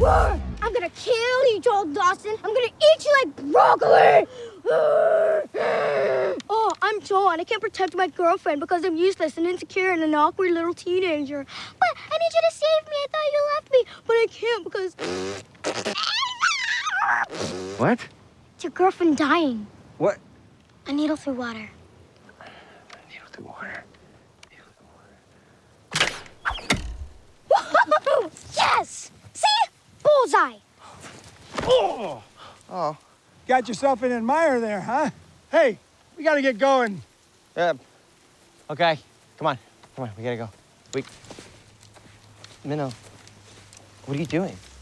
I'm gonna kill you, Joel Dawson. I'm gonna eat you like broccoli. Oh, I'm Joel, and I can't protect my girlfriend because I'm useless and insecure and an awkward little teenager. But I need you to save me. I thought you left me, but I can't because... What? It's your girlfriend dying. What? A needle through water. Needle through water. Whoa! Yes! See? Bullseye. Oh! Oh. Got yourself an admirer there, huh? Hey, we gotta get going. Okay. Come on, we gotta go. Wait. Minnow, what are you doing?